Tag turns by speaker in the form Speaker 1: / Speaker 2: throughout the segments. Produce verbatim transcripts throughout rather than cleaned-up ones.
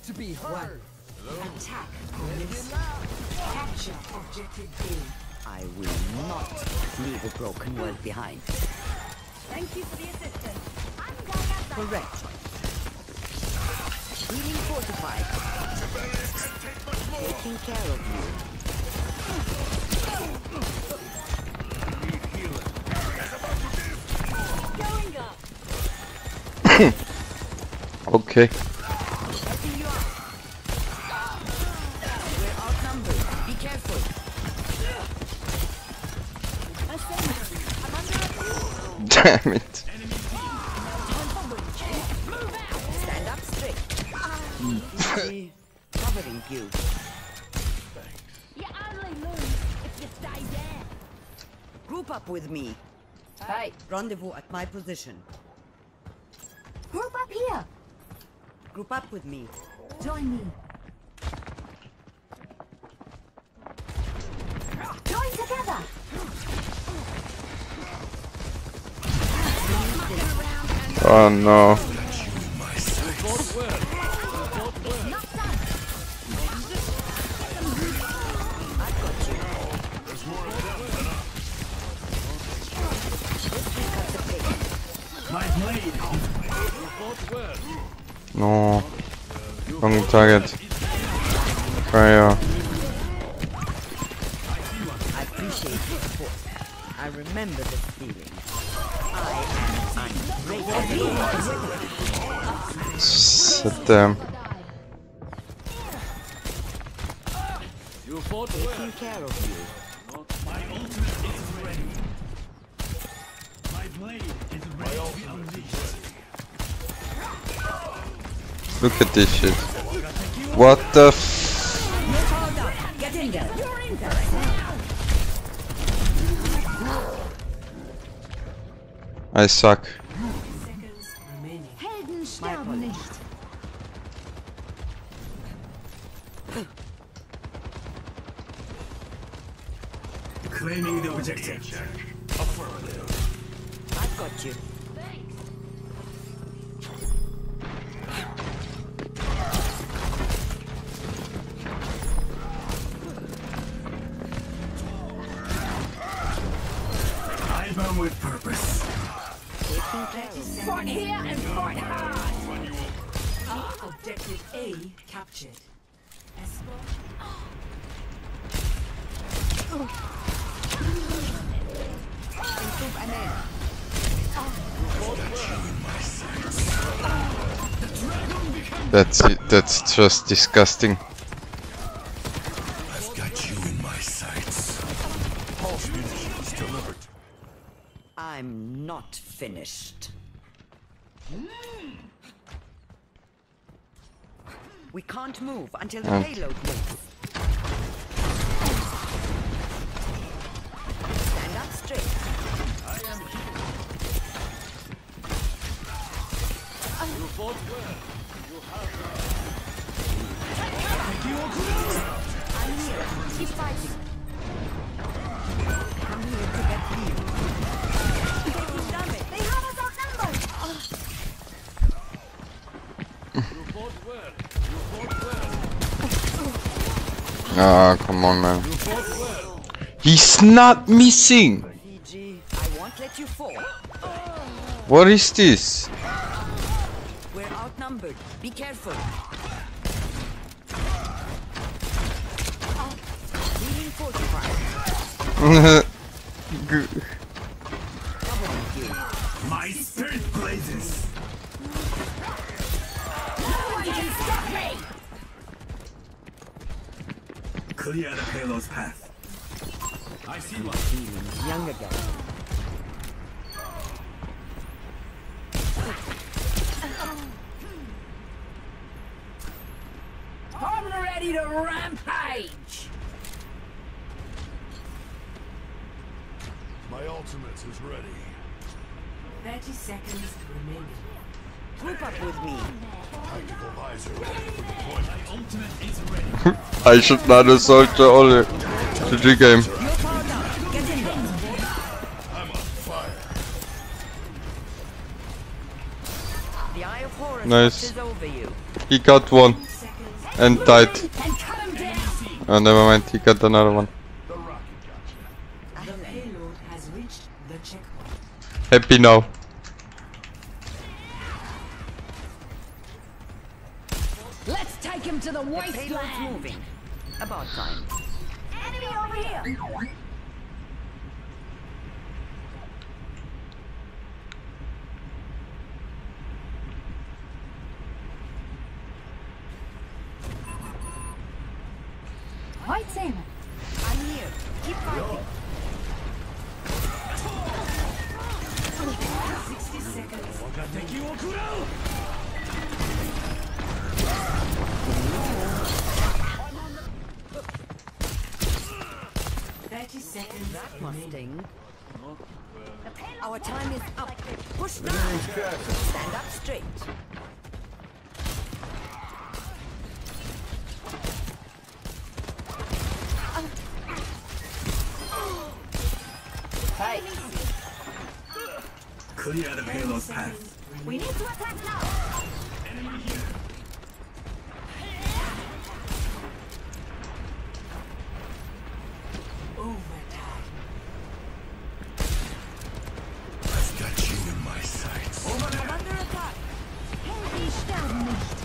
Speaker 1: to be heard.
Speaker 2: Attack police. Capture objective B.
Speaker 3: I will not leave a broken world behind.
Speaker 4: Thank you for the assistance. I'm going outside.
Speaker 3: Correct. Healing fortified. Taking care of you.
Speaker 4: Going up.
Speaker 5: Okay.
Speaker 3: Helping you out. We're outnumbered. Be careful.
Speaker 5: Damn it.
Speaker 3: Stand up straight. Easy. Covering you.
Speaker 4: You only lose if you stay there.
Speaker 3: Group up with me.
Speaker 2: Hey,
Speaker 3: Rendezvous at my position.
Speaker 4: Group up here.
Speaker 3: Group up with me.
Speaker 4: Join me. Join together.
Speaker 5: Oh no. No. Wrong target. Fire.
Speaker 3: I appreciate your support. I remember this feeling. I am unbreakable.
Speaker 5: Sit them.
Speaker 3: Taking care of you.
Speaker 6: My ultimate is ready. My blade is ready to be unleashed.
Speaker 5: Look at this shit. What the f...
Speaker 3: Get in there. You're in there.
Speaker 5: I suck.
Speaker 2: seconds remaining.
Speaker 4: Helden
Speaker 3: My
Speaker 4: sterben
Speaker 3: apologies.
Speaker 4: nicht.
Speaker 6: Claiming the objective. Affirmative.
Speaker 3: I've got you.
Speaker 6: I burn with purpose.
Speaker 3: Taking care of you.
Speaker 4: Fight here and fight hard.
Speaker 2: Objective A captured. Escort.
Speaker 3: Improve ahead.
Speaker 5: That's it. That's just disgusting.
Speaker 6: I've got you in my sights. Pulse munitions delivered.
Speaker 3: I'm not finished. We can't move until the
Speaker 5: Mm.
Speaker 3: payload moves. Stand up straight. I'm here. Keep fighting. I'm here to get healed. Taking damage.
Speaker 4: They have us outnumbered.
Speaker 5: Ah, come on, man. He's not missing.
Speaker 3: P G, I won't let you fall.
Speaker 5: What is this?
Speaker 3: We're outnumbered. Be careful. Healing fortified. Covering you.
Speaker 6: My spirit blazes.
Speaker 4: No one can stop me.
Speaker 6: Clear the payload's path. I see one.
Speaker 3: Feeling young again.
Speaker 4: I'm ready to rampage.
Speaker 6: My ultimate is ready.
Speaker 2: thirty seconds remaining.
Speaker 3: Group up with me.
Speaker 6: Tactical visor ready for deployment. My ultimate is ready.
Speaker 5: I should not assault the only G G game.
Speaker 3: You're powered up. Get in there.
Speaker 6: I'm on fire.
Speaker 3: The eye of horror
Speaker 5: Nice.
Speaker 3: watches over you.
Speaker 5: He got one.
Speaker 2: Seconds
Speaker 5: And died.
Speaker 4: And cut him down.
Speaker 5: Oh, never mind, he got another one.
Speaker 6: The rocket gotcha.
Speaker 2: The payload has reached the checkpoint.
Speaker 5: Happy now.
Speaker 4: Let's take him to the
Speaker 3: Payload's
Speaker 4: wasteland.
Speaker 3: moving. About time.
Speaker 4: Enemy over here. White Salmon.
Speaker 3: I'm here. Keep fighting.
Speaker 2: sixty seconds. thirty seconds.
Speaker 3: That must
Speaker 2: remaining.
Speaker 3: sting. Our time is up. Push now. Stand up straight. Hey,
Speaker 6: Clear the
Speaker 2: ten
Speaker 6: payload
Speaker 2: seconds
Speaker 6: path.
Speaker 4: We
Speaker 2: remaining.
Speaker 4: need to attack now.
Speaker 6: Enemy here.
Speaker 2: Overtime.
Speaker 6: I've got you in my sights. Over there.
Speaker 3: under attack.
Speaker 4: Helden sterben nicht.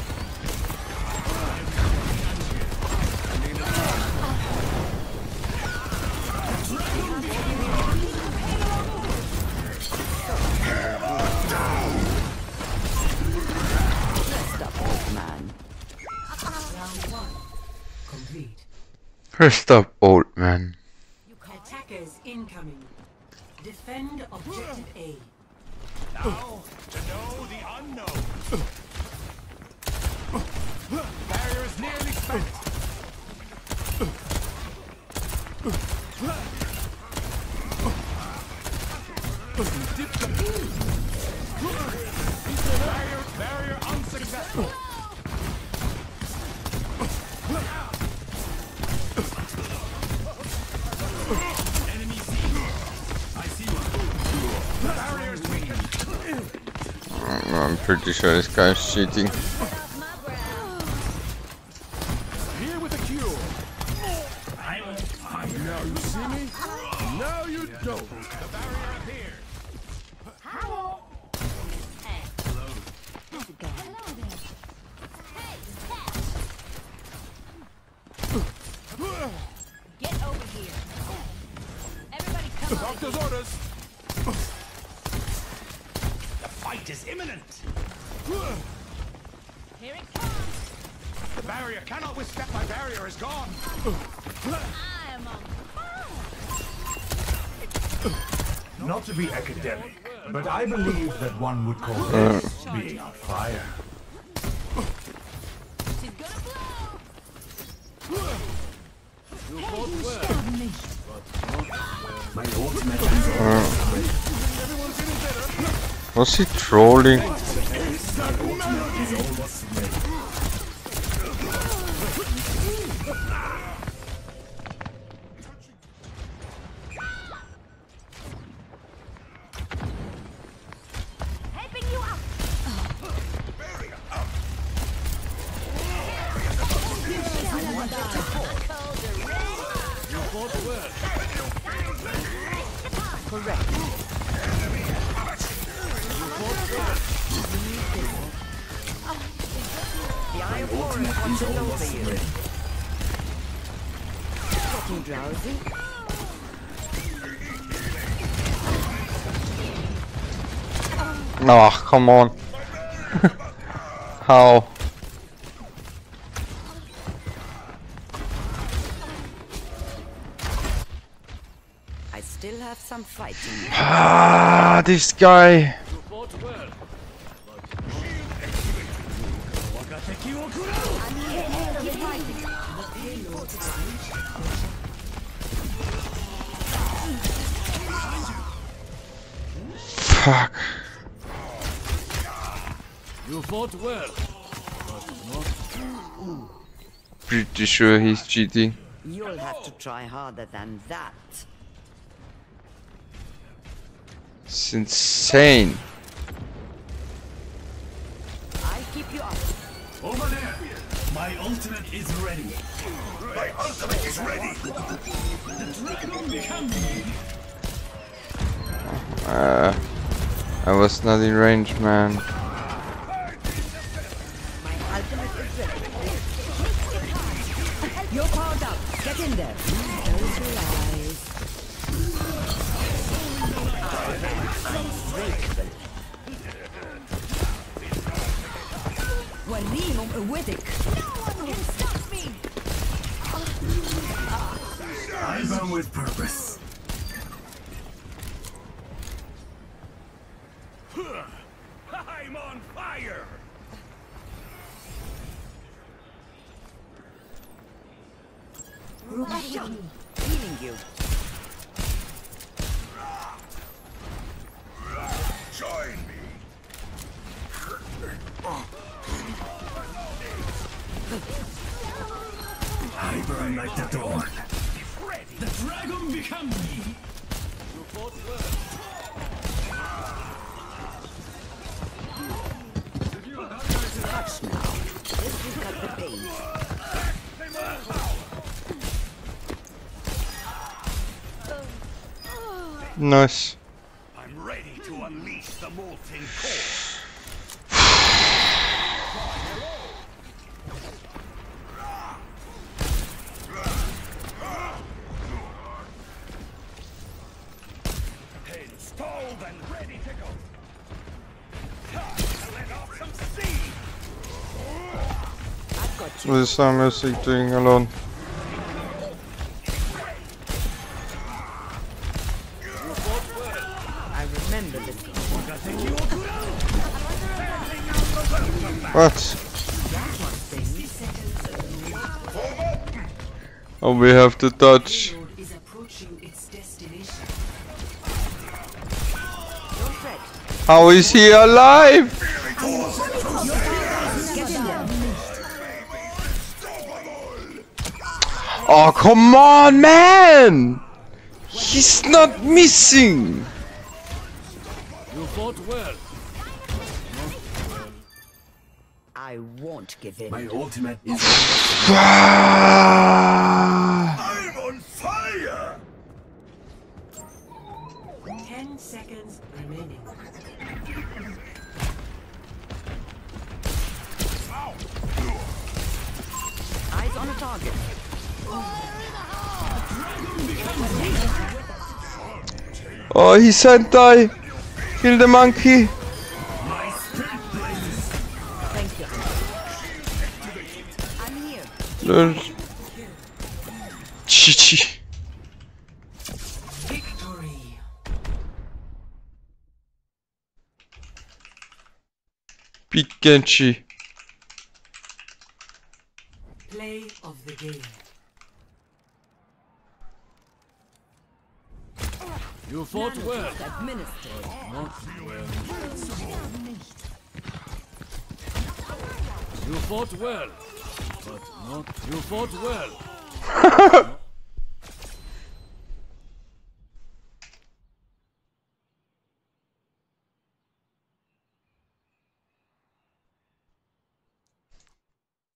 Speaker 3: Rest up, old man.
Speaker 2: Round one. Complete.
Speaker 5: Rest up, old man.
Speaker 2: Attackers incoming. Defend objective A.
Speaker 6: Now, to know the unknown. Barrier is nearly spent. Barrier, barrier unsuccessful. Enemy seen. I see one. Barrier is weakened.
Speaker 5: I'm pretty sure this guy's cheating.
Speaker 6: Here with a cure. I'm fine. Now you see me? Now you don't. The barrier appeared.
Speaker 4: Hello.
Speaker 6: Hello.
Speaker 4: Hello there. Hey, get over here. Everybody come over
Speaker 6: Doctor's orders. The fight is imminent.
Speaker 4: here. It comes.
Speaker 6: The barrier cannot withstand. My barrier is gone.
Speaker 4: I am on fire.
Speaker 1: Not to be academic, but I believe that one would call this being on fire.
Speaker 4: She's gonna blow. Helden sterben nicht.
Speaker 1: My ultimate is
Speaker 5: Was he trolling?
Speaker 1: almost ready.
Speaker 4: Helping you up.
Speaker 3: Correct. The Eye of Horus watches over you. Getting drowsy?
Speaker 5: Oh, come on. How?
Speaker 3: I still have some fighting.
Speaker 5: Ah, this guy. Fuck.
Speaker 6: You fought well.
Speaker 5: Pretty sure he's cheating.
Speaker 3: You'll have to try harder than that.
Speaker 5: It's insane.
Speaker 3: I'll keep you up.
Speaker 6: Over there.
Speaker 1: My ultimate is ready. My ultimate is ready. The dragon becomes me.
Speaker 5: Uh, I was not in range, man.
Speaker 3: My ultimate is ready. You're powered up. Get in there. Close your eyes. وليهم قوتك.
Speaker 4: No one can stop me.
Speaker 1: I burn with purpose.
Speaker 6: I'm on fire!
Speaker 3: Healing you.
Speaker 1: Join me. I burn like the dawn. The dragon becomes me.
Speaker 3: Hush now. This will cut the bait.
Speaker 5: Nice.
Speaker 6: I'm ready to unleash the molten core. Installed and ready to go. Let off some steam.
Speaker 3: I've got you.
Speaker 5: What is some music doing alone?
Speaker 3: I remember this.
Speaker 5: What? Oh, we have to touch.
Speaker 2: Payload is approaching its destination.
Speaker 3: Don't fret.
Speaker 5: How is he alive?
Speaker 3: Get in there.
Speaker 5: Oh, come on, man! He's not missing!
Speaker 6: You fought well.
Speaker 3: I won't give in.
Speaker 1: My ultimate is
Speaker 5: Ah!
Speaker 1: I'm on fire!
Speaker 2: Ten seconds remaining.
Speaker 3: Eyes on a target.
Speaker 5: Oh, he said die! Kill the monkey!
Speaker 3: Thank you. I'm here.
Speaker 5: There's... G G.
Speaker 2: Victory.
Speaker 5: Beat Genji.
Speaker 2: Play of the game.
Speaker 6: You fought well.
Speaker 3: Administered.
Speaker 6: Not well. You fought well. But not. You fought well.